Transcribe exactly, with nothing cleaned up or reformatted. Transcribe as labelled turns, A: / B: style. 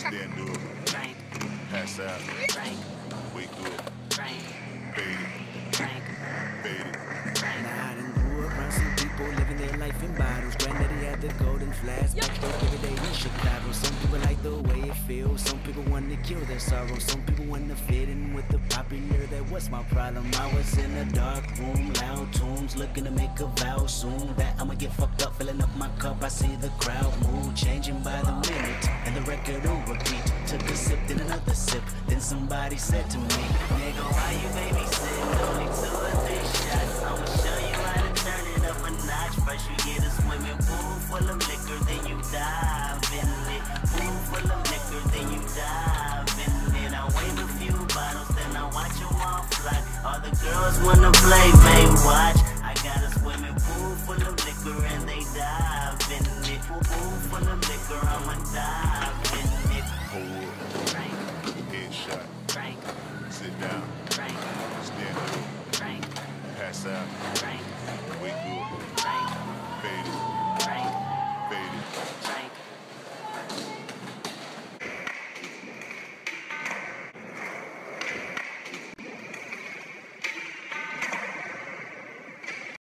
A: Stand up, pass out, wake up, fade it, fade it.
B: Now I done grew up around some people living their life in bottles. Granddaddy had the golden flask, back door every day in Chicago. Some people like the way it feels, some people want to kill their sorrow. Some people want to fit in with the popular, that was my problem. I was in a dark room, loud tunes, looking to make a vow soon that I'ma get fucked up, filling up my cup. I see the crowd mood changing by the minute, and the record will repeat. Took a sip, then another sip, then somebody said to me, nigga, why you babysitting? Only two or three shots, I'ma show you how to turn it up a notch. First you get a swimming pool full of liquor, then you dive in it. Pool full of liquor, then you dive in it. I wave a few bottles, then I watch them all fly. All the girls wanna play, babe, watch. I got a swimming pool full of liquor and they dive in it. Pool full of liquor, I'ma dive in it.
A: Hold up, headshot, sit down, stand up, pass out, wake up, fade it, fade it.